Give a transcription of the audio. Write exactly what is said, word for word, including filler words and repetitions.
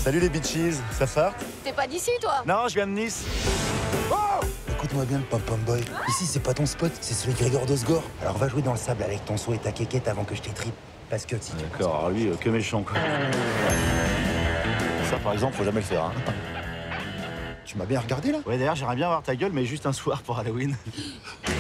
Salut les bitches, ça farte? T'es pas d'ici, toi? Non, je viens de Nice. Oh! Écoute-moi bien le pom-pom boy. Ici, c'est pas ton spot, c'est celui de Grégor d'Osgore. Alors va jouer dans le sable avec ton seau et ta quéquette avant que je t'étripe. Parce que si tu... D'accord, alors lui, euh, que méchant, quoi. Ça, par exemple, faut jamais le faire, hein. Tu m'as bien regardé, là? Ouais, d'ailleurs, j'aimerais bien voir ta gueule, mais juste un soir pour Halloween.